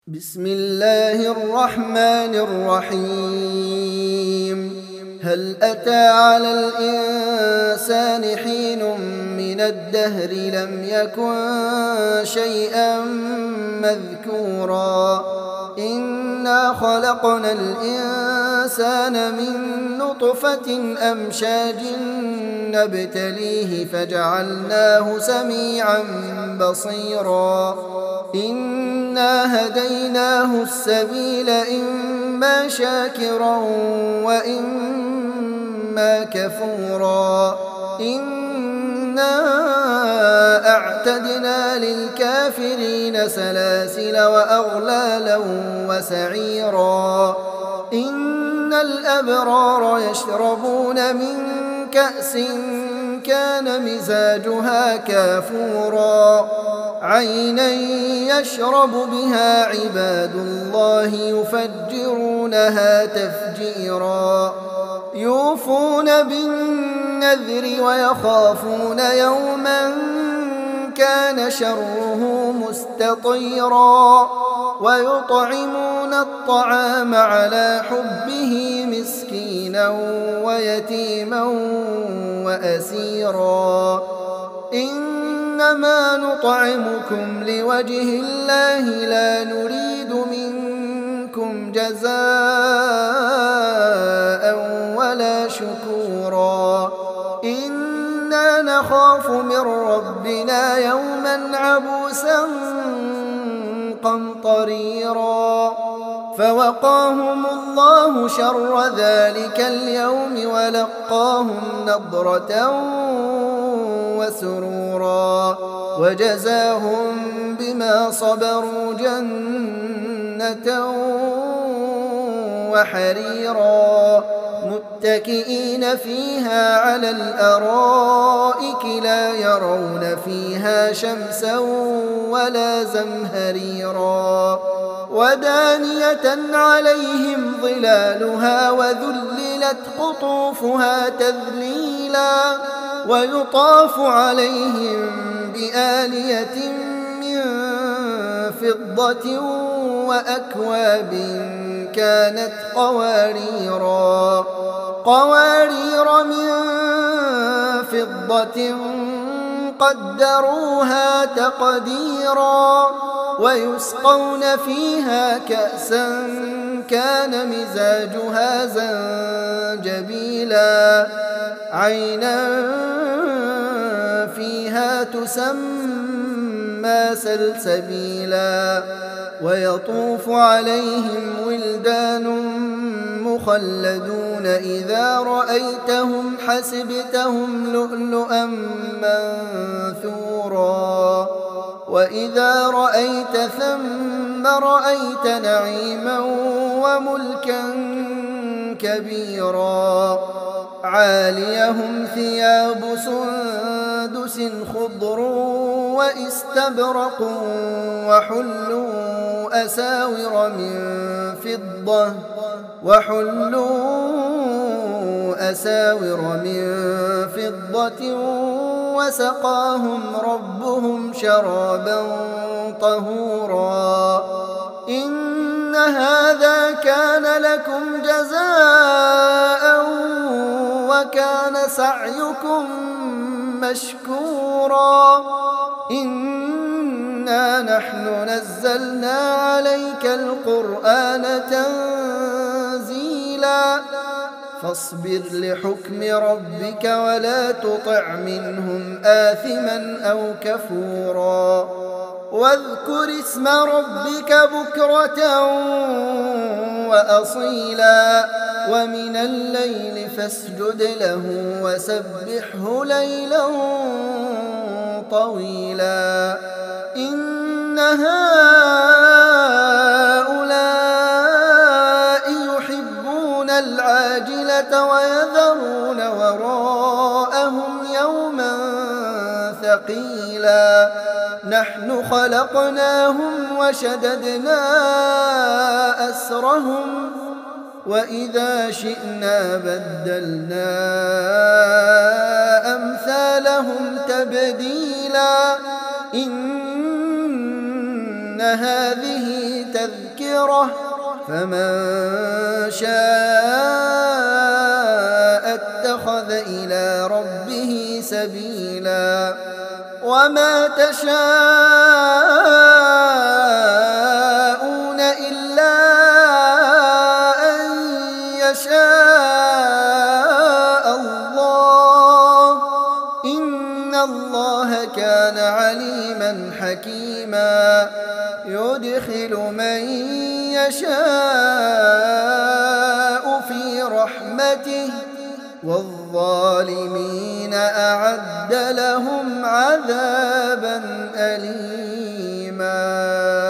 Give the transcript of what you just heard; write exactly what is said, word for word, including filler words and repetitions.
بسم الله الرحمن الرحيم. هل أتى على الإنسان حين من الدهر لم يكن شيئا مذكورا إنا خلقنا الإنسان من نطفة أمشاج نبتليه فجعلناه سميعا بصيرا إنا هديناه السبيل إما شاكرا وإما كفورا إنا أعتدنا للكافرين سلاسل وأغلالا وسعيرا إن الأبرار يشربون من كأس كان مزاجها كافورا عينا يشرب بها عباد الله يفجرونها تفجيرا يوفون بالنذر ويخافون يوما كان شره مستطيرا ويطعمون الطعام على حبه مسكينا ويتيما وأسيرا إنما نطعمكم لوجه الله لا نريد منكم جزاء ولا شكورا إنا نخاف من ربنا يوما عبوسا قمطريرا فوقاهم الله شر ذلك اليوم ولقاهم نضرة وسرورا وجزاهم بما صبروا جنة وحريرا متكئين فيها على الأرائك لا يرون فيها شمسا ولا زمهريرا ودانية عليهم ظلالها وذللت قطوفها تذليلا ويطاف عليهم بآنية من فضة وأكواب كانت قواريرا قوارير من فضة قدروها تقديرا ويسقون فيها كأسا كان مزاجها زنجبيلا عينا فيها تسمى سلسبيلا ويطوف عليهم ولدان مخلدون إذا رأيتهم حسبتهم لؤلؤا منثورا وإذا رأيت ثم رأيت نعيما وملكا كبيرا عاليهم ثياب سندس خضر واستبرق وحلوا أساور من فضة وحلوا أساور من فضة وسقاهم ربهم شرابا طهورا إن هذا كان لكم جزاء وكان سعيكم مشكورا إنا نحن نزلنا عليك القرآن تنزيلا فاصبر لحكم ربك ولا تطع منهم آثما أو كفورا واذكر اسم ربك بكرة وأصيلا ومن الليل فاسجد له وسبحه ليلا طويلا إن هؤلاء يحبون العاجلة ويذرون وراءهم يوما ثقيلا نحن خلقناهم وشددنا أسرهم وإذا شئنا بدلنا أمثالهم تبديلا إن هذه تذكرة فمن شاء اتخذ إلى ربه سبيلا وما تشاءون إلا أن يشاء الله إن الله كان عليما حكيما يدخل من يشاء في رحمته والظالمين أعد لهم عذابا أليما.